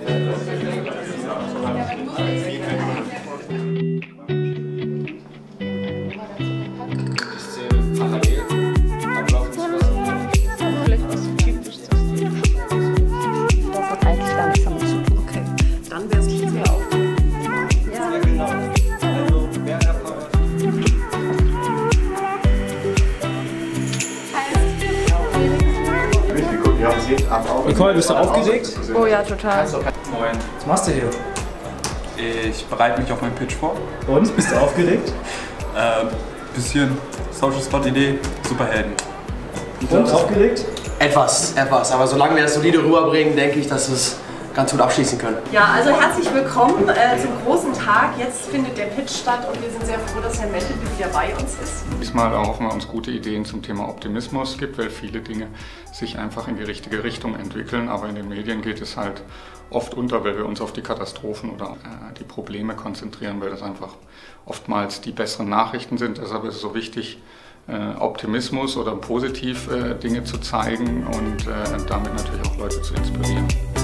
Nicole, bist du aufgeregt? Oh ja, total. Moin. Was machst du hier? Ich bereite mich auf meinen Pitch vor. Und? Bist du aufgeregt? Bisschen Social Spot Idee, Superhelden. Und aufgeregt? Etwas. Aber solange wir das solide rüberbringen, denke ich, dass wir es ganz gut abschließen können. Ja, also herzlich willkommen zum großen Tag. Jetzt findet der Pitch statt und wir sind sehr froh, dass Herr Mendel wieder bei uns ist. Diesmal erhoffen wir uns gute Ideen zum Thema Optimismus gibt, weil viele Dinge sich einfach in die richtige Richtung entwickeln. Aber in den Medien geht es halt oft unter, weil wir uns auf die Katastrophen oder die Probleme konzentrieren, weil das einfach oftmals die besseren Nachrichten sind. Deshalb ist es so wichtig, Optimismus oder positiv Dinge zu zeigen und damit natürlich auch Leute zu inspirieren.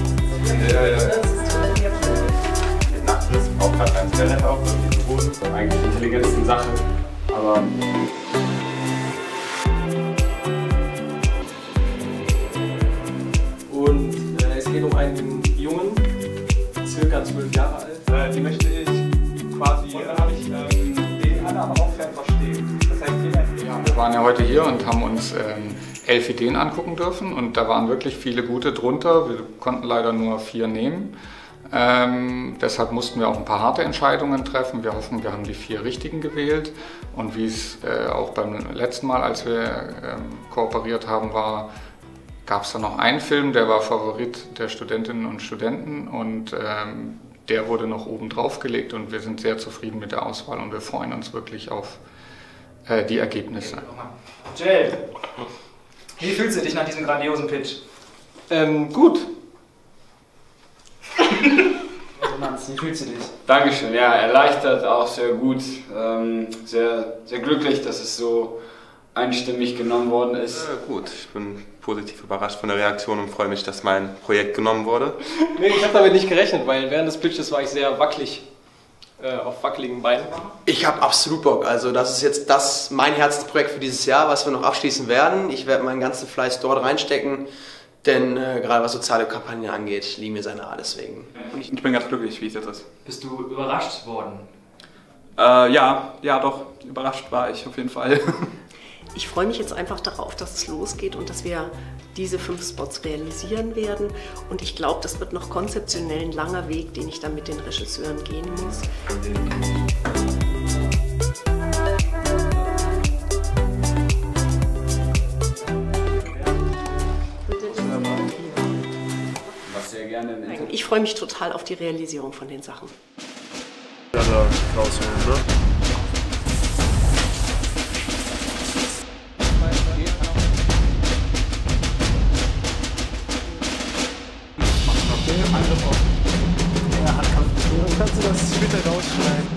Nachtfrist braucht gerade ein Skelett auf, irgendwie zu Boden. Das ist eigentlich die intelligenteste Sache. Aber Und es geht um einen Jungen, circa 12 Jahre alt. die möchte ich quasi, habe ich den alle aber auch fern verstehen. Das heißt, Wir waren ja heute hier und haben uns 11 Ideen angucken dürfen und da waren wirklich viele gute drunter. Wir konnten leider nur 4 nehmen. Deshalb mussten wir auch ein paar harte Entscheidungen treffen. Wir hoffen, wir haben die 4 richtigen gewählt. Und wie es auch beim letzten Mal, als wir kooperiert haben, war, gab es da noch einen Film, der war Favorit der Studentinnen und Studenten und der wurde noch oben drauf gelegt und wir sind sehr zufrieden mit der Auswahl und wir freuen uns wirklich auf die Ergebnisse. Jay, wie fühlst du dich nach diesem grandiosen Pitch? Gut. Wie fühlst du dich? Dankeschön, ja, erleichtert, auch sehr gut, sehr, sehr glücklich, dass es so einstimmig genommen worden ist. gut, ich bin positiv überrascht von der Reaktion und freue mich, dass mein Projekt genommen wurde. Nee, ich habe damit nicht gerechnet, weil während des Pitches war ich sehr wackelig, auf wackeligen Beinen. Ich habe absolut Bock. Also das ist jetzt mein Herzensprojekt für dieses Jahr, was wir noch abschließen werden. Ich werde meinen ganzen Fleiß dort reinstecken, denn gerade was soziale Kampagnen angeht, liegen mir sehr nahe deswegen. Und ich bin ganz glücklich, wie es jetzt ist. Bist du überrascht worden? Ja, doch, überrascht war ich auf jeden Fall. Ich freue mich jetzt einfach darauf, dass es losgeht und dass wir diese 5 Spots realisieren werden. Und ich glaube, das wird noch konzeptionell ein langer Weg, den ich dann mit den Regisseuren gehen muss. Was sehr gerne im Internet. Ich freue mich total auf die Realisierung von den Sachen. Ja, da rausholen, ne? Kannst du das später rausschneiden?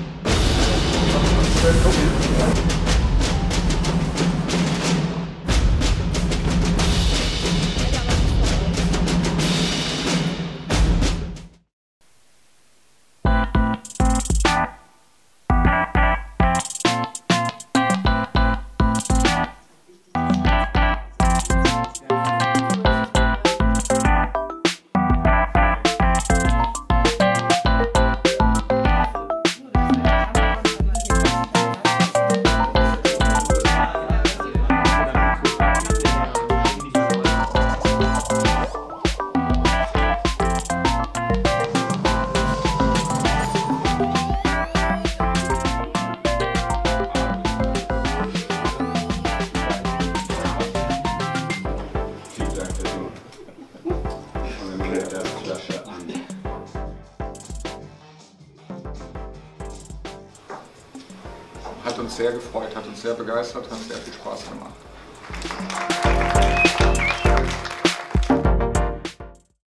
Hat uns sehr gefreut, hat uns sehr begeistert, hat sehr viel Spaß gemacht.